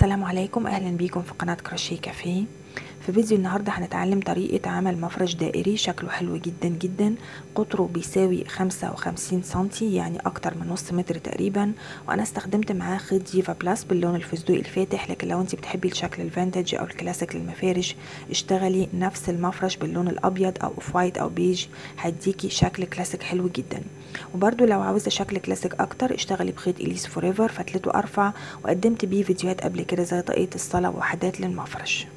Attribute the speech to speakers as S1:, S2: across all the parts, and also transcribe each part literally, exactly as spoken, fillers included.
S1: السلام عليكم، اهلا بيكم في قناة كروشيه كافيه. في فيديو النهاردة هنتعلم طريقة عمل مفرش دائري شكله حلو جدا جدا. قطره بيساوي خمسة وخمسين سنتي، يعني اكتر من نص متر تقريبا. وانا استخدمت معاه خيط جيفا بلاس باللون الفستقي الفاتح، لكن لو انت بتحبي الشكل الفانتج او الكلاسيك للمفارش اشتغلي نفس المفرش باللون الابيض او اوف وايت او بيج، هيديكي شكل كلاسيك حلو جدا. وبرده لو عاوزة شكل كلاسيك اكتر اشتغلي بخيط اليس فوريفر فتلته ارفع، وقدمت بيه فيديوهات قبل كده زي طاقية الصلاة ووحدات للمفرش.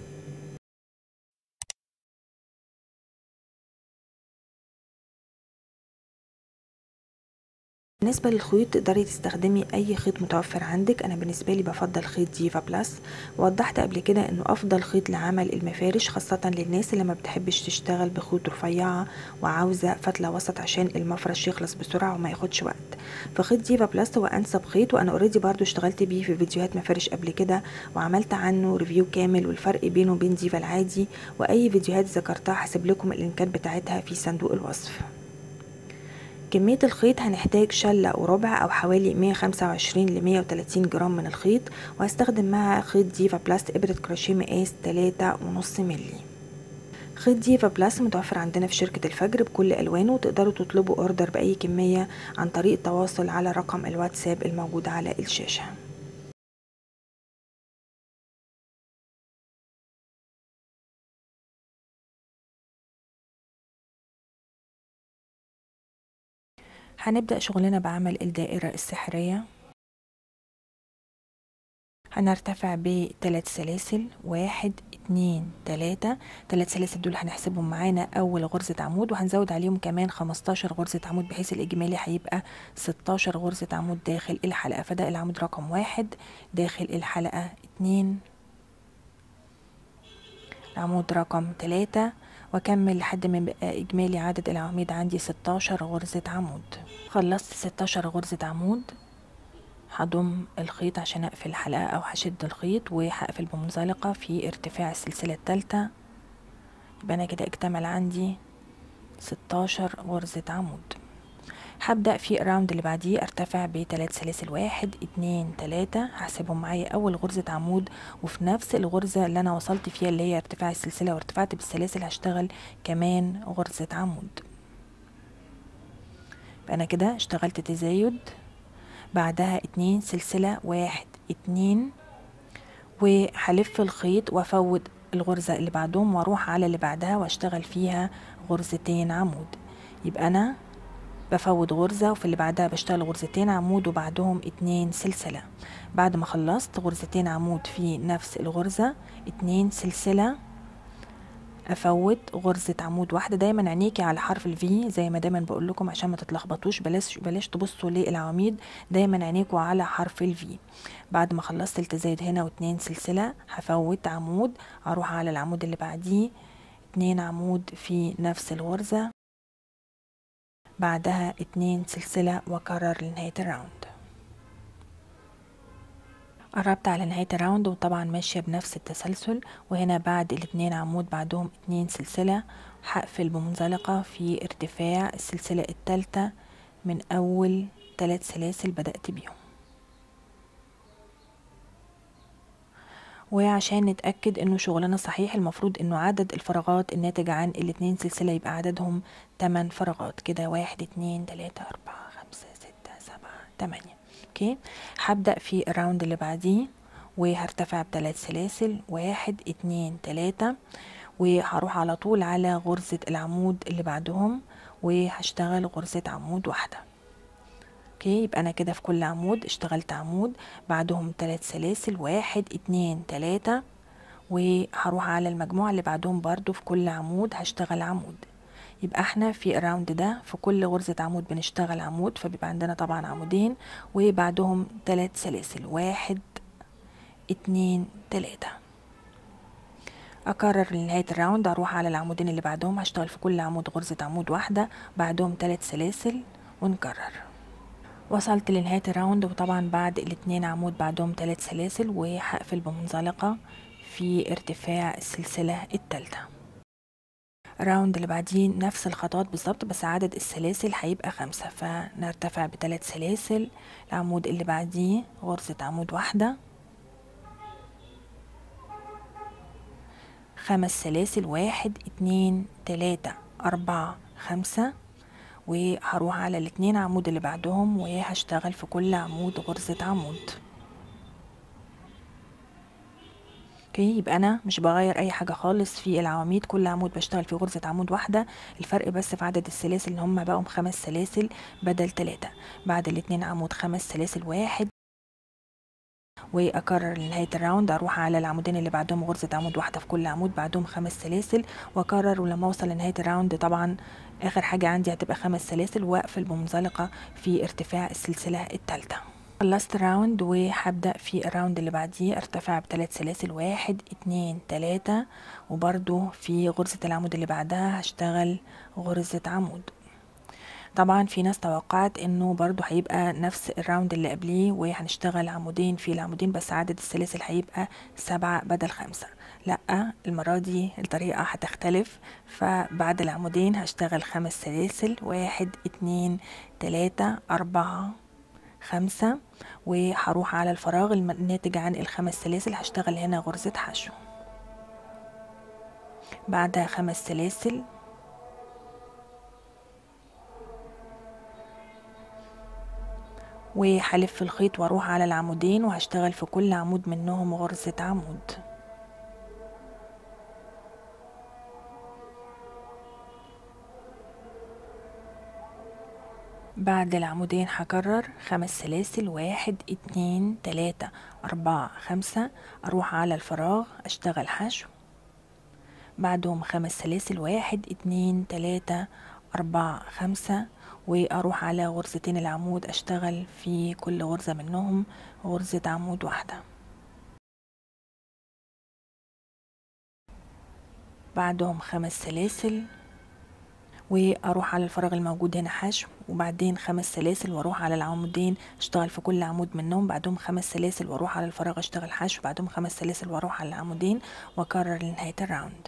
S1: بالنسبة للخيوط تقدري تستخدمي اي خيط متوفر عندك، انا بالنسبة لي بفضل خيط جيفا بلاس. ووضحت قبل كده انه افضل خيط لعمل المفارش، خاصة للناس اللي ما بتحبش تشتغل بخيوط رفيعة وعاوزة فتلة وسط عشان المفرش يخلص بسرعة وما ياخدش وقت. فخيط جيفا بلاس هو انسب خيط، وانا اوريدي برضو اشتغلت بيه في فيديوهات مفارش قبل كده وعملت عنه ريفيو كامل والفرق بينه وبين جيفا العادي، واي فيديوهات ذكرتها هسيب لكم اللينكات بتاعتها في صندوق الوصف. كمية الخيط هنحتاج شلة وربع او حوالي مية وخمسة وعشرين ل مية وتلاتين جرام من الخيط، وهستخدم معها خيط جيفا بلاس ابرة كروشيه مقاس تلاتة ونص ملي. خيط جيفا بلاس متوفر عندنا في شركة الفجر بكل الوانه، وتقدروا تطلبوا اوردر باي كمية عن طريق التواصل على رقم الواتساب الموجود على الشاشة. هنبدأ شغلنا بعمل الدائرة السحرية. هنرتفع بثلاث سلاسل، واحد اتنين تلاتة. ثلاث سلاسل دول هنحسبهم معانا اول غرزة عمود، وهنزود عليهم كمان خمستاشر غرزة عمود، بحيث الاجمالي هيبقى ستاشر غرزة عمود داخل الحلقة. فده العمود رقم واحد داخل الحلقة. اتنين، العمود رقم تلاتة، واكمل لحد ما يبقى اجمالي عدد الاعمدة عندي ستاشر غرزة عمود. خلصت ستاشر غرزة عمود، هضم الخيط عشان اقفل الحلقة او هشد الخيط وهقفل بمنزلقة في ارتفاع السلسلة الثالثة. يبقى انا كده اكتمل عندي ستاشر غرزة عمود. هبدأ في الراوند اللي بعديه ارتفع بثلاث سلاسل، واحد اتنين تلاتة، هحسبهم معايا اول غرزة عمود، وفي نفس الغرزة اللي انا وصلت فيها اللي هي ارتفاع السلسلة وارتفعت بالسلاسل هشتغل كمان غرزة عمود. يبقى انا كده اشتغلت تزايد، بعدها اتنين سلسلة، واحد اتنين، وهلف الخيط وافوت الغرزة اللي بعدهم واروح على اللي بعدها واشتغل فيها غرزتين عمود. يبقى انا بفوت غرزة وفي اللي بعدها بشتغل غرزتين عمود وبعدهم اتنين سلسلة. بعد ما خلصت غرزتين عمود في نفس الغرزة، اتنين سلسلة، افوت غرزة عمود واحدة. دايما عينيكي على حرف الفي زي ما دايما بقول لكم عشان ما تتلخبطوش، بلاش بلاش تبصوا للعواميد، دايما عينيكوا على حرف الفي. بعد ما خلصت التزايد هنا واتنين سلسلة، هفوت عمود، اروح على العمود اللي بعديه، اتنين عمود في نفس الغرزة، بعدها اتنين سلسلة، واكرر لنهاية الراوند. قربت على نهاية الراوند وطبعا ماشية بنفس التسلسل، وهنا بعد الاتنين عمود بعدهم اتنين سلسلة هقفل بمنزلقة في ارتفاع السلسلة التالتة من اول تلات سلاسل بدأت بيهم. وعشان نتأكد انه شغلنا صحيح المفروض انه عدد الفراغات الناتج عن الاتنين سلسلة يبقى عددهم تمن فراغات كده، واحد اتنين تلاتة اربعة خمسة ستة سبعة تمانية. اوكي، هبدأ في الراوند اللي بعديه وهرتفع بثلاث سلاسل، واحد اتنين تلاتة، وهروح على طول على غرزة العمود اللي بعدهم وهشتغل غرزة عمود واحدة. اوكي، يبقى انا كده في كل عمود اشتغلت عمود بعدهم ثلاث سلاسل، واحد اتنين تلاتة، وهروح على المجموعة اللي بعدهم برضو في كل عمود هشتغل عمود. يبقى احنا في الراوند ده في كل غرزة عمود بنشتغل عمود، فبيبقى عندنا طبعا عمودين وبعدهم ثلاث سلاسل، واحد اتنين تلاتة. اكرر لنهاية الراوند، اروح على العمودين اللي بعدهم هشتغل في كل عمود غرزة عمود واحدة بعدهم ثلاث سلاسل ونكرر. وصلت لنهاية الراوند، وطبعا بعد الاتنين عمود بعدهم ثلاث سلاسل وهقفل بمنزلقة في ارتفاع السلسلة التالتة. الراوند اللي بعديه نفس الخطوات بالظبط، بس عدد السلاسل هيبقى خمسة، فنرتفع بثلاث سلاسل، العمود اللي بعديه غرزة عمود واحدة، خمس سلاسل، واحد اتنين تلاتة اربعة خمسة، وهروح على الاتنين عمود اللي بعدهم وهشتغل في كل عمود غرزة عمود. اوكي، يبقى انا مش بغير اي حاجه خالص في العواميد، كل عمود بشتغل فيه غرزه عمود واحده، الفرق بس في عدد السلاسل ان هم بقوا خمس سلاسل بدل ثلاثة. بعد الاتنين عمود خمس سلاسل، واحد، واكرر لنهايه الراوند، اروح على العمودين اللي بعدهم غرزه عمود واحده في كل عمود، بعدهم خمس سلاسل، واكرر، ولما اوصل لنهايه الراوند طبعا اخر حاجه عندي هتبقى خمس سلاسل، واقفل بمنزلقه في ارتفاع السلسله الثالثه. خلصت الراوند وهبدأ في الراوند اللي بعديه ارتفع بثلاث سلاسل، واحد اتنين تلاتة، وبرضو في غرزة العمود اللي بعدها هشتغل غرزة عمود. طبعا في ناس توقعت انه برضو هيبقى نفس الراوند اللي قبليه وهنشتغل عمودين في العمودين، بس عدد السلاسل هيبقى سبعة بدل خمسة. لا، المرة دي الطريقة هتختلف، فبعد العمودين هشتغل خمس سلاسل، واحد اتنين تلاتة اربعة خمسة، وهروح على الفراغ الناتج عن الخمس سلاسل هشتغل هنا غرزة حشو. بعدها خمس سلاسل، وهلف الخيط واروح على العمودين وهشتغل في كل عمود منهم غرزة عمود. بعد العمودين هكرر خمس سلاسل، واحد اتنين تلاتة اربعة خمسة، اروح على الفراغ اشتغل حشو، بعدهم خمس سلاسل، واحد اتنين تلاتة اربعة خمسة، واروح على غرزتين العمود اشتغل في كل غرزة منهم غرزة عمود واحدة. بعدهم خمس سلاسل، واروح على الفراغ الموجود هنا حشو، وبعدين خمس سلاسل واروح على العمودين اشتغل في كل عمود منهم، بعدهم خمس سلاسل واروح على الفراغ اشتغل حشو، بعدهم خمس سلاسل واروح على العمودين، واكرر لنهاية الراوند.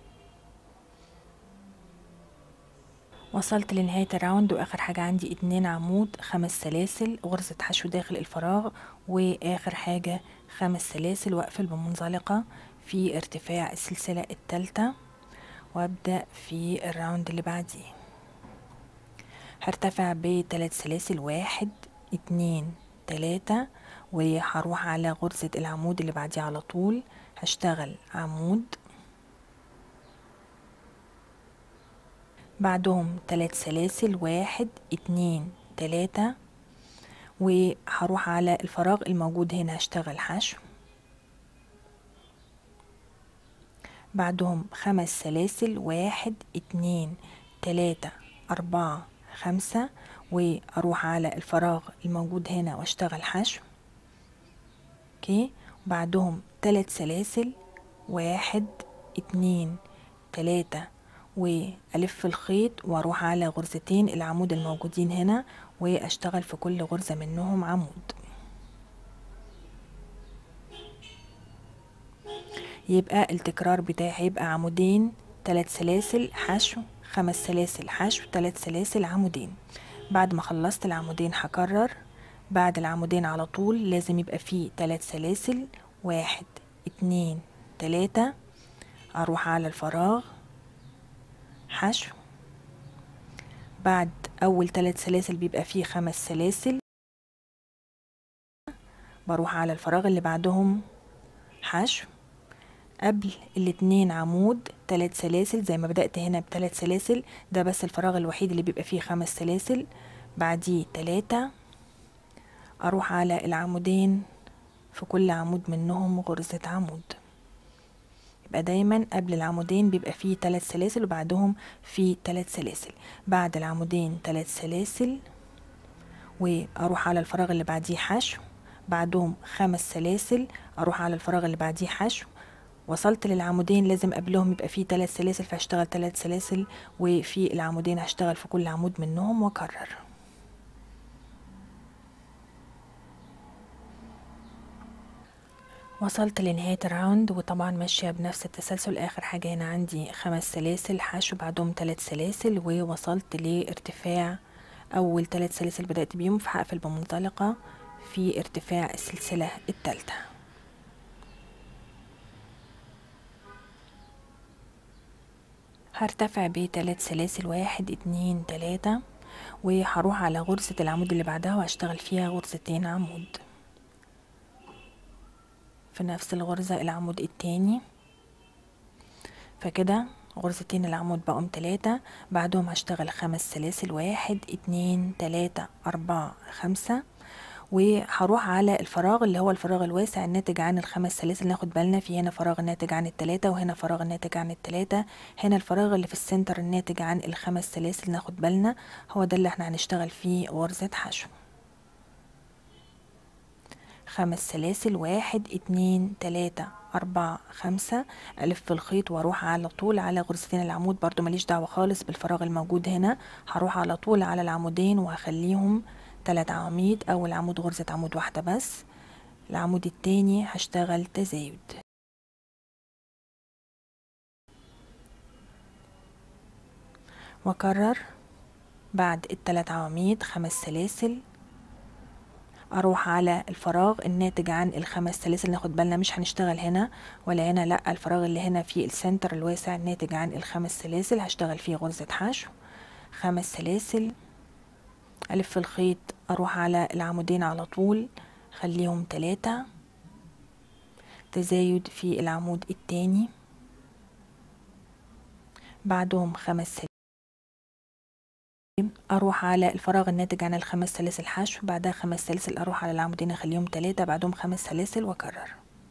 S1: وصلت لنهاية الراوند واخر حاجة عندي اتنين عمود خمس سلاسل غرزة حشو داخل الفراغ، واخر حاجة خمس سلاسل واقفل بمنزلقة في ارتفاع السلسلة الثالثة، وابدأ في الراوند اللي بعديه. هرتفع بثلاث سلاسل، واحد اتنين تلاتة، وهروح على غرزة العمود اللي بعديه على طول هشتغل عمود، بعدهم ثلاث سلاسل، واحد اتنين تلاتة، وهروح على الفراغ الموجود هنا هشتغل حشو، بعدهم خمس سلاسل، واحد اتنين تلاتة اربعة خمسة، واروح على الفراغ الموجود هنا واشتغل حشو. اوكي، وبعدهم ثلاث سلاسل، واحد اتنين تلاتة، والف الخيط واروح على غرزتين العمود الموجودين هنا واشتغل في كل غرزة منهم عمود. يبقى التكرار بتاعي هيبقى عمودين، ثلاث سلاسل حشو، خمس سلاسل حشو، ثلاث سلاسل عمودين. بعد ما خلصت العمودين هكرر، بعد العمودين على طول لازم يبقى فيه ثلاث سلاسل، واحد اتنين تلاتة، اروح على الفراغ حشو، بعد اول ثلاث سلاسل بيبقى فيه خمس سلاسل، بروح على الفراغ اللي بعدهم حشو، قبل الاتنين عمود ثلاث سلاسل زي ما بدأت هنا بثلاث سلاسل، ده بس الفراغ الوحيد اللي بيبقى فيه خمس سلاسل، بعديه تلاتة، اروح على العمودين في كل عمود منهم غرزة عمود. يبقى دايما قبل العمودين بيبقى فيه ثلاث سلاسل وبعدهم فيه ثلاث سلاسل، بعد العمودين ثلاث سلاسل، واروح على الفراغ اللي بعديه حشو، بعدهم خمس سلاسل، اروح على الفراغ اللي بعديه حشو. وصلت للعمودين لازم قبلهم يبقى فيه ثلاث سلاسل، فهشتغل ثلاث سلاسل، وفي العمودين هشتغل في كل عمود منهم واكرر. وصلت لنهاية الراوند وطبعا ماشية بنفس التسلسل. اخر حاجة هنا عندي خمس سلاسل حشو بعدهم ثلاث سلاسل، ووصلت لارتفاع اول ثلاث سلاسل بدأت بيهم، فهقفل بمنطلقة في ارتفاع السلسلة الثالثة. هرتفع بثلاث سلاسل، واحد اتنين تلاتة، وهروح على غرزة العمود اللي بعدها وهشتغل فيها غرزتين عمود في نفس الغرزة العمود التاني. فكده غرزتين العمود بقوم تلاتة، بعدهم هشتغل خمس سلاسل، واحد اتنين تلاتة اربعة خمسة، وهروح على الفراغ اللي هو الفراغ الواسع الناتج عن الخمس سلاسل. ناخد بالنا في هنا فراغ ناتج عن التلاتة، وهنا فراغ ناتج عن التلاتة، هنا الفراغ اللي في السنتر الناتج عن الخمس سلاسل. ناخد بالنا هو ده اللي احنا هنشتغل فيه غرزة حشو. خمس سلاسل، واحد اتنين تلاتة اربعة خمسة، الف في الخيط واروح على طول على غرزتين العمود. برضو ماليش دعوة خالص بالفراغ الموجود هنا، هروح على طول على العمودين وهخليهم تلات عواميد. اول عمود غرزة عمود واحدة بس، العمود التاني هشتغل تزايد. واكرر بعد التلات عواميد خمس سلاسل، اروح على الفراغ الناتج عن الخمس سلاسل. ناخد بالنا مش هنشتغل هنا ولا هنا، لا، الفراغ اللي هنا في السنتر الواسع الناتج عن الخمس سلاسل هشتغل فيه غرزة حشو. خمس سلاسل، الف الخيط، اروح على العمودين على طول خليهم تلاتة، تزايد في العمود التاني، بعدهم خمس سلاسل، اروح على الفراغ الناتج عن الخمس سلاسل حشو، بعدها خمس سلاسل، اروح على العمودين اخليهم تلاتة، بعدهم خمس سلاسل واكرر.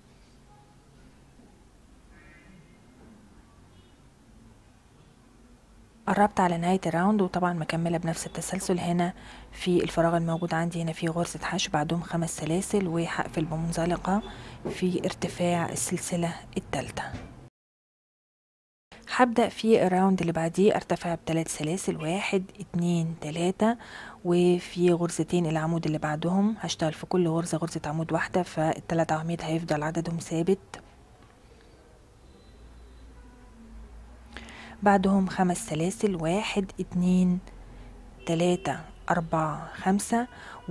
S1: قربت على نهاية الراوند، وطبعا مكملة بنفس التسلسل. هنا في الفراغ الموجود عندي هنا في غرزة حشو، بعدهم خمس سلاسل، وهقفل بمنزلقة في ارتفاع السلسلة التالتة. هبدأ في الراوند اللي بعديه ارتفع بثلاث سلاسل، واحد اتنين تلاتة، وفي غرزتين العمود اللي بعدهم هشتغل في كل غرزة غرزة عمود واحدة، فالتلات عواميد هيفضل عددهم ثابت. بعدهم خمس سلاسل، واحد اتنين تلاتة اربعة خمسة،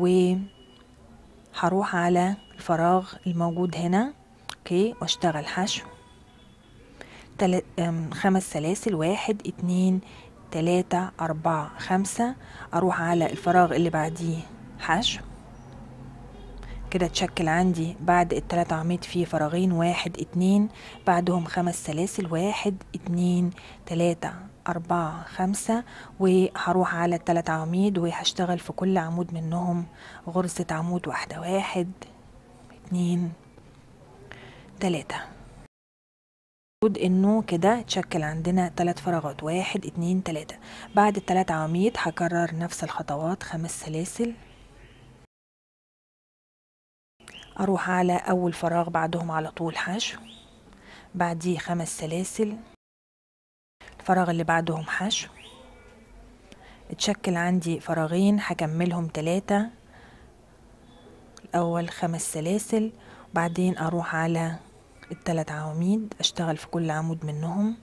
S1: وهروح على الفراغ الموجود هنا اوكي واشتغل حشو. تل... خمس سلاسل، واحد اتنين تلاتة اربعة خمسة، اروح على الفراغ اللي بعديه حشو. كده تشكل عندي بعد التلات عواميد في فراغين، واحد اتنين، بعدهم خمس سلاسل، واحد اتنين تلاتة اربعة خمسة، وهروح على التلات عواميد وهشتغل في كل عمود منهم غرزة عمود واحدة، واحد اتنين تلاتة. انه كده تشكل عندنا تلات فراغات، واحد اتنين تلاتة. بعد التلات عواميد هكرر نفس الخطوات، خمس سلاسل، اروح على اول فراغ بعدهم على طول حشو، بعديه خمس سلاسل، الفراغ اللي بعدهم حشو، اتشكل عندي فراغين هكملهم تلاتة، الاول خمس سلاسل، وبعدين اروح على التلات عواميد اشتغل في كل عمود منهم.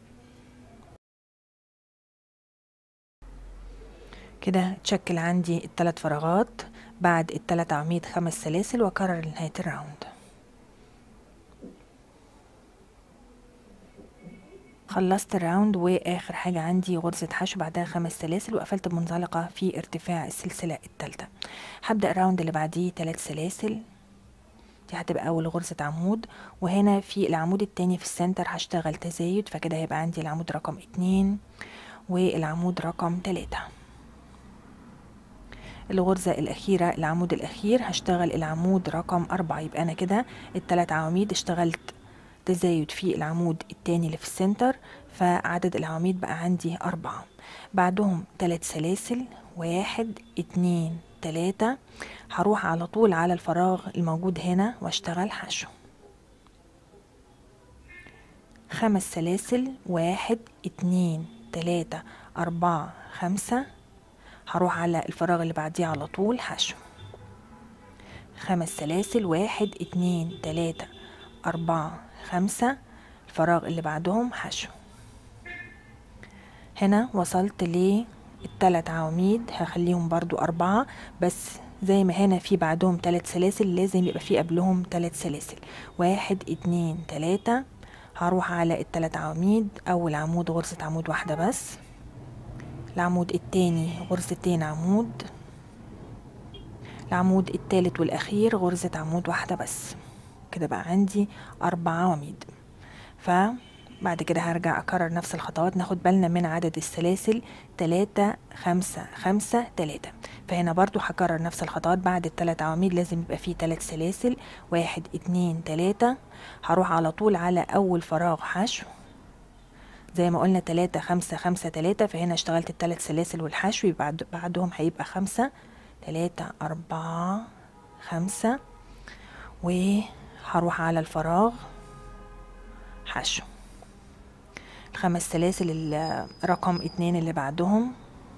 S1: كده تشكل عندي التلات فراغات، بعد التلات عواميد خمس سلاسل واكرر لنهاية الراوند. خلصت الراوند، واخر حاجة عندي غرزة حشو بعدها خمس سلاسل، وقفلت بمنزلقة في ارتفاع السلسلة التالتة. هبدأ الراوند اللي بعديه تلات سلاسل، دي هتبقى اول غرزة عمود، وهنا في العمود التاني في السنتر هشتغل تزايد، فكده هيبقى عندي العمود رقم اتنين والعمود رقم تلاتة. الغرزة الأخيرة العمود الأخير هشتغل العمود رقم أربعة، يبقى أنا كده التلات عواميد اشتغلت تزايد في العمود التاني اللي في السنتر، فعدد العواميد بقى عندي أربعة. بعدهم تلات سلاسل، واحد اتنين تلاتة، هروح على طول على الفراغ الموجود هنا واشتغل حشو. خمس سلاسل، واحد اتنين تلاتة اربعة خمسة، هروح على الفراغ اللي بعديه على طول حشو. خمس سلاسل، واحد اتنين تلاتة اربعة خمسة، الفراغ اللي بعدهم حشو. هنا وصلت للتلات عواميد هخليهم برضو اربعة، بس زي ما هنا في بعدهم تلات سلاسل لازم يبقى في قبلهم تلات سلاسل، واحد اتنين تلاتة هروح على التلات عواميد، اول عمود غرزة عمود واحدة بس، العمود التاني غرزتين عمود، العمود التالت والاخير غرزة عمود واحدة بس. كده بقى عندي اربع عواميد. فبعد كده هرجع اكرر نفس الخطوات. ناخد بالنا من عدد السلاسل، تلاتة خمسة خمسة تلاتة. فهنا برضو هكرر نفس الخطوات. بعد التلات عواميد لازم يبقى فيه تلات سلاسل، واحد اتنين تلاتة. هروح على طول على اول فراغ حشو زي ما قلنا تلاتة خمسة خمسة تلاتة. فهنا اشتغلت التلات سلاسل والحشو، بعد بعدهم هيبقى خمسة، تلاتة اربعة خمسة، وهروح على الفراغ حشو الخمس سلاسل رقم اتنين اللي بعدهم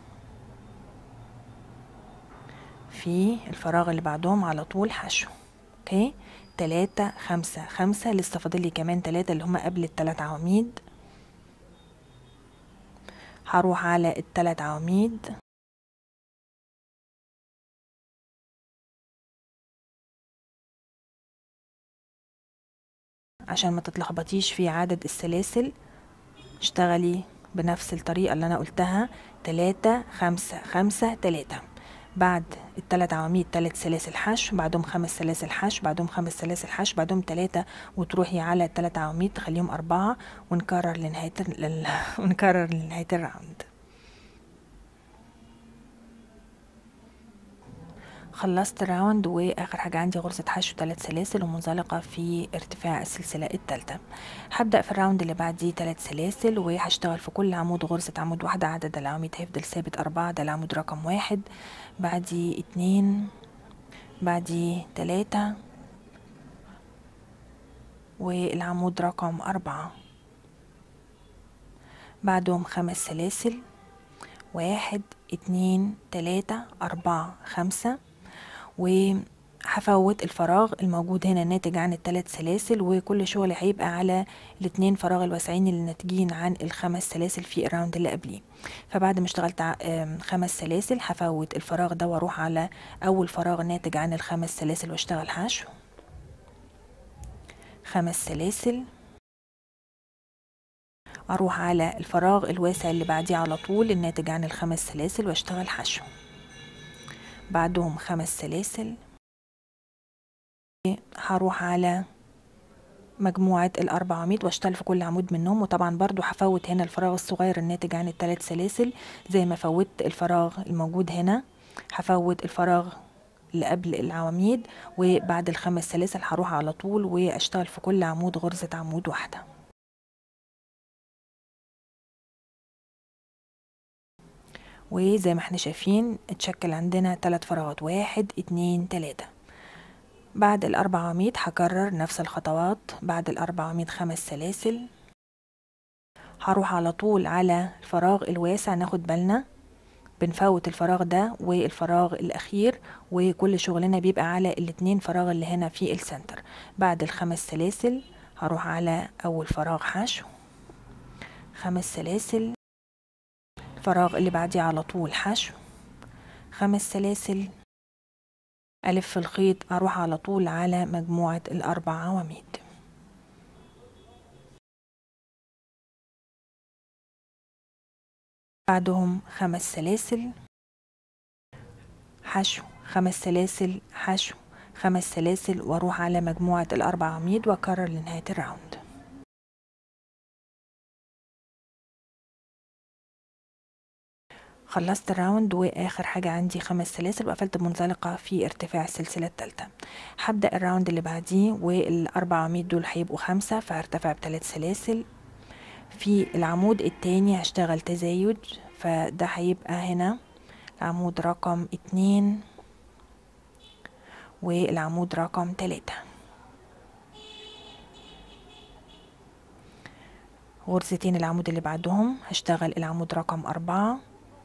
S1: في الفراغ اللي بعدهم على طول حشو. اوكي، تلاتة خمسة خمسة. لسه فاضلي كمان تلاتة اللي هما قبل التلات عواميد. هروح على التلات عواميد عشان ما تتلخبطيش في عدد السلاسل. اشتغلي بنفس الطريقة اللي انا قلتها، تلاتة خمسة خمسة تلاتة. بعد التلات عواميد تلات سلاسل حشو، بعدهم خمس سلاسل حشو، بعدهم خمس سلاسل حشو، بعدهم تلاتة، وتروحي على التلات عواميد تخليهم اربعة، ونكرر لنهاية لل... ونكرر لنهاية الراوند. خلصت الراوند، واخر حاجة عندي غرزة حشو تلات سلاسل ومنزلقة في ارتفاع السلسلة التالتة. هبدأ في الراوند اللي بعديه تلات سلاسل، وهشتغل في كل عمود غرزة عمود واحدة. عدد العواميد هيفضل ثابت اربعة، ده العمود رقم واحد، بعديه اتنين، بعديه تلاتة، والعمود رقم اربعة، بعدهم خمس سلاسل، واحد اتنين تلاتة اربعة خمسة. وهفوت الفراغ الموجود هنا الناتج عن الثلاث سلاسل، وكل شغل هيبقى على الاتنين فراغ الواسعين اللي ناتجين عن الخمس سلاسل في الراوند اللي قبليه. فبعد ما اشتغلت خمس سلاسل هفوت الفراغ ده واروح على اول فراغ ناتج عن الخمس سلاسل واشتغل حشو خمس سلاسل، اروح على الفراغ الواسع اللي بعديه على طول الناتج عن الخمس سلاسل واشتغل حشو، بعدهم خمس سلاسل، هروح على مجموعة الاربع عواميد واشتغل في كل عمود منهم. وطبعا برضو هفوت هنا الفراغ الصغير الناتج عن الثلاث سلاسل زي ما فوت الفراغ الموجود هنا. هفوت الفراغ اللي قبل العواميد، وبعد الخمس سلاسل هروح على طول واشتغل في كل عمود غرزة عمود واحدة. وزي ما احنا شايفين اتشكل عندنا ثلاث فراغات، واحد اتنين تلاتة. بعد الاربع عواميد هكرر نفس الخطوات. بعد الاربع عواميد خمس سلاسل، هروح على طول على الفراغ الواسع. ناخد بالنا بنفوت الفراغ ده والفراغ الاخير، وكل شغلنا بيبقى على الاتنين فراغ اللي هنا في السنتر. بعد الخمس سلاسل هروح على اول فراغ حشو خمس سلاسل، الفراغ اللي بعديه على طول حشو خمس سلاسل، ألف الخيط، أروح على طول على مجموعة الأربع عواميد، بعدهم خمس سلاسل حشو خمس سلاسل حشو خمس سلاسل، وأروح على مجموعة الأربع عواميد وأكرر لنهاية الراوند. خلصت الراوند، واخر حاجة عندي خمس سلاسل وقفلت بمنزلقة في ارتفاع السلسلة الثالثة. هبدأ الراوند اللي بعديه، والاربع عواميد دول هيبقوا خمسة، فهرتفع بثلاث سلاسل. في العمود التاني هشتغل تزايد، فده هيبقى هنا العمود رقم اتنين والعمود رقم تلاتة. غرزتين العمود اللي بعدهم هشتغل العمود رقم اربعة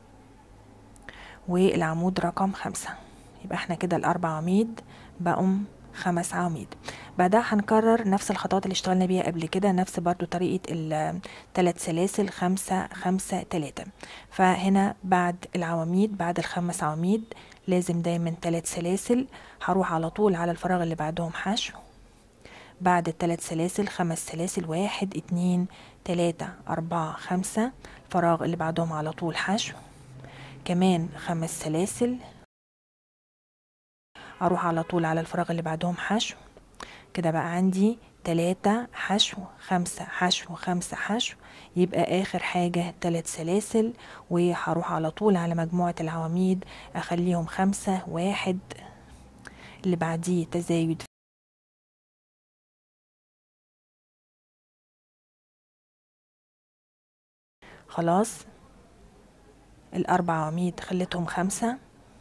S1: والعمود رقم خمسة. يبقى احنا كده الاربع عواميد بقوا خمس عواميد. بعدها هنكرر نفس الخطوات اللي اشتغلنا بيها قبل كده، نفس برضو طريقة الثلاث سلاسل خمسة خمسة تلاتة. فهنا بعد العواميد بعد الخمس عواميد لازم دايما ثلاث سلاسل، هروح على طول على الفراغ اللي بعدهم حشو، بعد الثلاث سلاسل خمس سلاسل، واحد اتنين تلاتة اربعة خمسة، الفراغ اللي بعدهم على طول حشو، كمان خمس سلاسل، اروح على طول على الفراغ اللي بعدهم حشو. كده بقى عندي تلاتة حشو، خمسة حشو، خمسة حشو، يبقى اخر حاجة تلات سلاسل، وهروح على طول على مجموعة العواميد اخليهم خمسة، واحد اللي بعديه تزايد خلاص. الاربع عواميد خليتهم خمسة،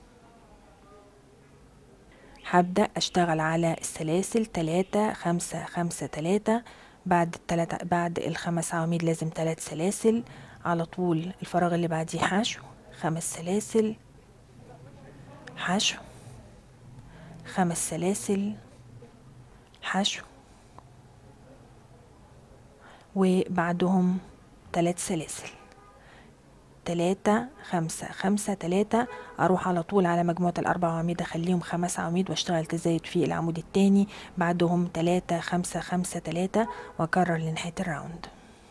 S1: هبدأ اشتغل على السلاسل تلاتة خمسة خمسة تلاتة، بعد التلاتة بعد الخمس عواميد لازم تلات سلاسل، على طول الفراغ اللي بعديه حشو، خمس سلاسل، حشو، خمس سلاسل، حشو، وبعدهم تلات سلاسل، تلاتة خمسة خمسة تلاتة، اروح على طول على مجموعة الاربع عواميد اخليهم خمس عواميد واشتغل تزايد في العمود التاني، بعدهم تلاتة خمسة خمسة تلاتة، واكرر لنهاية الراوند.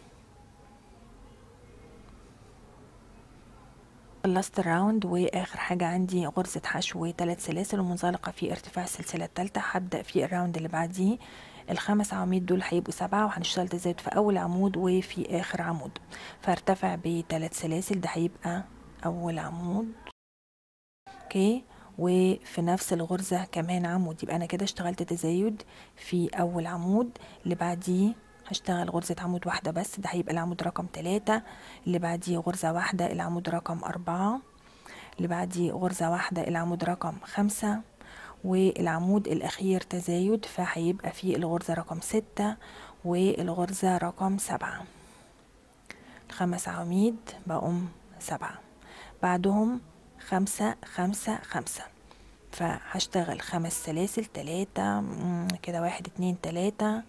S1: خلصت الراوند، واخر حاجة عندي غرزة حشو وثلاث سلاسل ومنزلقة في ارتفاع السلسلة الثالثة. هبدأ في الراوند اللي بعديه الخمس عواميد دول هيبقوا سبعة، وهنشتغل تزايد في اول عمود وفي اخر عمود، فارتفع بثلاث سلاسل، ده هيبقى اول عمود. اوكي، وفي نفس الغرزة كمان عمود، يبقى انا كده اشتغلت تزايد في اول عمود. اللي بعديه هشتغل غرزة عمود واحدة بس، ده هيبقى العمود رقم تلاتة. اللي بعديه غرزة واحدة العمود رقم أربعة. اللي بعديه غرزة واحدة العمود رقم خمسة، والعمود الأخير تزايد، فهيبقى فيه الغرزة رقم ستة والغرزة رقم سبعة. الخمس عواميد بقوم سبعة، بعدهم خمسة خمسة خمسة، فهشتغل خمس سلاسل تلاتة كده، واحد اتنين تلاتة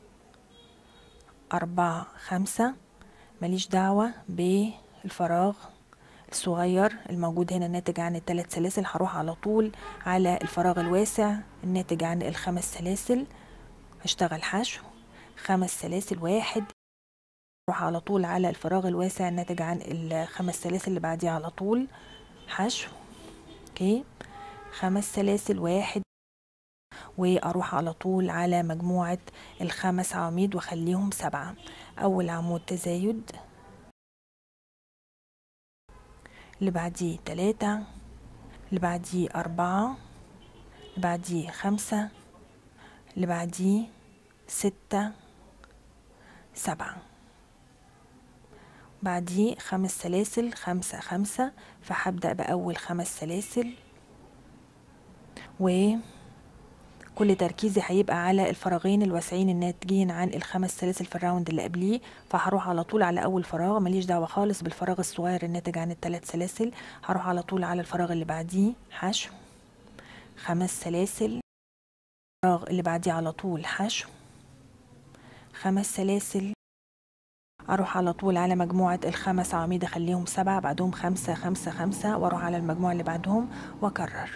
S1: أربعة خمسة، ماليش دعوة بالفراغ الصغير الموجود هنا الناتج عن الثلاث سلاسل، هروح على طول على الفراغ الواسع الناتج عن الخمس سلاسل، هشتغل حشو خمس سلاسل، واحد، اروح على طول على الفراغ الواسع الناتج عن الخمس سلاسل اللي بعديه على طول حشو، اوكي، خمس سلاسل، واحد، واروح على طول على مجموعة الخمس عواميد واخليهم سبعة. اول عمود تزايد، اللي بعديه تلاتة، اللي بعديه أربعة، اللي بعديه خمسة، اللي بعديه ستة، سبعة، بعديه خمس سلاسل، خمسة خمسة، فهبدأ بأول خمس سلاسل، وكل تركيزي هيبقى على الفراغين الواسعين الناتجين عن الخمس سلاسل في الراوند اللي قبليه، فهروح على طول على أول فراغ، ماليش دعوة خالص بالفراغ الصغير الناتج عن الثلاث سلاسل، هروح على طول على الفراغ اللي بعديه حشو خمس سلاسل، الفراغ اللي بعديه على طول حشو خمس سلاسل، اروح على طول على مجموعة الخمس عواميد اخليهم سبعة، بعدهم خمسة خمسة خمسة، واروح على المجموعة اللي بعدهم واكرر.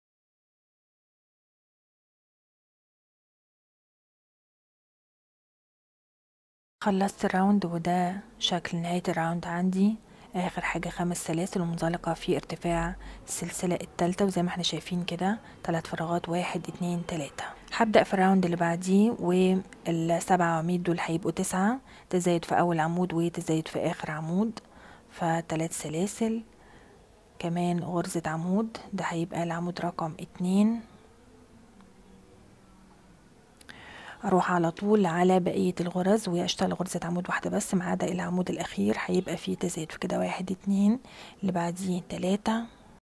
S1: خلصت الراوند، وده شكل نهاية الراوند عندي. اخر حاجة خمس سلاسل ومنزلقة في ارتفاع السلسلة التالتة، وزي ما احنا شايفين كده تلات فراغات، واحد اتنين تلاتة. هبدأ في الراوند اللي بعديه، والسبع عواميد دول هيبقوا تسعة، تزايد في اول عمود وتزايد في اخر عمود، فتلات سلاسل، كمان غرزة عمود، ده هيبقى العمود رقم اتنين، اروح على طول على بقية الغرز واشتغل غرزة عمود واحدة بس ما عدا العمود الاخير هيبقى فيه تزايد، فكده واحد اتنين، اللي بعديه تلاتة،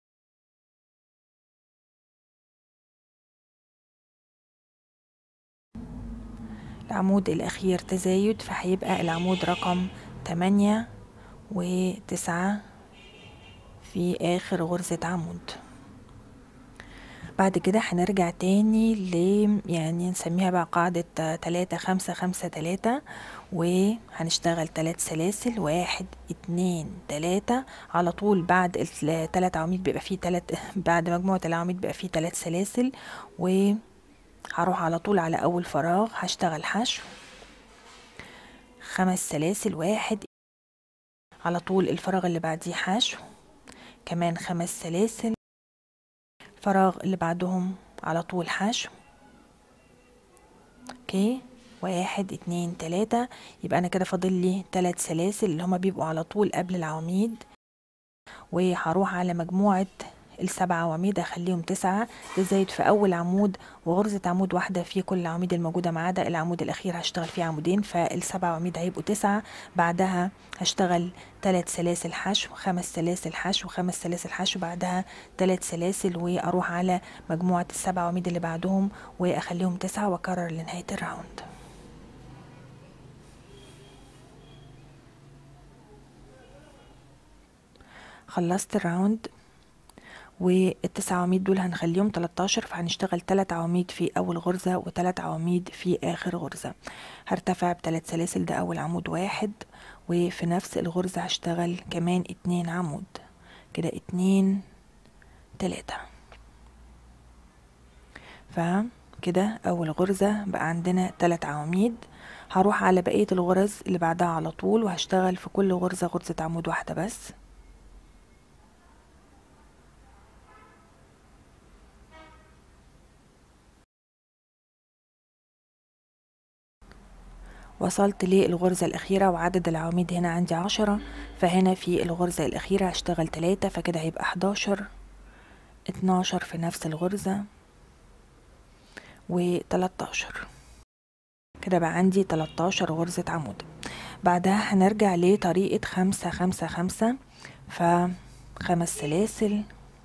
S1: العمود الاخير تزايد، فهيبقى العمود رقم تمانية وتسعة في اخر غرزة عمود. بعد كده هنرجع تاني ل يعني نسميها بقى قاعدة تلاتة خمسة خمسة تلاتة، وهنشتغل تلات سلاسل، واحد اتنين تلاتة، على طول بعد التلات عواميد بيبقى فيه تلات بعد مجموعة العواميد بيبقى فيه تلات سلاسل، و هروح على طول على اول فراغ هشتغل حشو خمس سلاسل، واحد، على طول الفراغ اللي بعديه حشو كمان خمس سلاسل، الفراغ اللي بعدهم على طول حشو. اوكي، واحد اتنين تلاتة، يبقى انا كده فاضل لي تلات سلاسل اللي هما بيبقوا على طول قبل العواميد، وهروح على مجموعة السبع عواميد اخليهم تسعة، ده زايد في اول عمود وغرزة عمود واحدة في كل العواميد الموجودة ما عدا العمود الاخير هشتغل فيه عمودين، فالسبع عواميد هيبقوا تسعة. بعدها هشتغل تلات سلاسل حشو، خمس سلاسل حشو، خمس سلاسل حشو، بعدها تلات سلاسل، واروح على مجموعة السبع عواميد اللي بعدهم واخليهم تسعة واكرر لنهاية الراوند. خلصت الراوند، والتسع عواميد دول هنخليهم تلاتاشر، فهنشتغل تلات عواميد في اول غرزة وتلات عواميد في اخر غرزة. هرتفع بتلات سلاسل، ده اول عمود واحد، وفي نفس الغرزة هشتغل كمان اتنين عمود، كده اتنين تلاتة. فكده اول غرزة بقى عندنا تلات عواميد. هروح على بقية الغرز اللي بعدها على طول وهشتغل في كل غرزة غرزة عمود واحدة بس. وصلت للغرزة الأخيرة وعدد العواميد هنا عندي عشرة، فهنا في الغرزة الأخيرة هشتغل تلاتة، فكده هيبقى حداشر، اتناشر في نفس الغرزة، وتلاتاشر. كده بقى عندي تلاتاشر غرزة عمود. بعدها هنرجع لطريقة خمسة خمسة خمسة، فخمس سلاسل،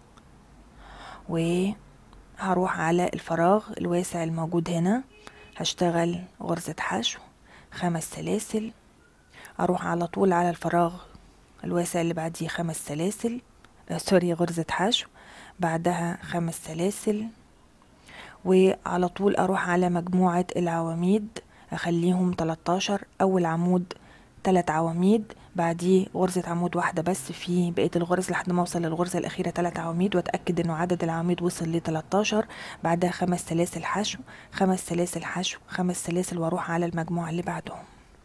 S1: وهروح على الفراغ الواسع الموجود هنا هشتغل غرزة حشو خمس سلاسل، اروح على طول على الفراغ الواسع اللي بعديه خمس سلاسل، آه سوري غرزة حشو، بعدها خمس سلاسل، وعلى طول اروح على مجموعة العواميد اخليهم تلاتاشر، اول عمود تلات عواميد، بعديه غرزة عمود واحدة بس في بقية الغرز لحد ما اوصل للغرزة الاخيرة تلات عواميد، واتأكد انه عدد العواميد وصل ل تلاتاشر، بعدها خمس سلاسل حشو، خمس سلاسل حشو، خمس سلاسل، واروح على المجموعة اللي بعدهم.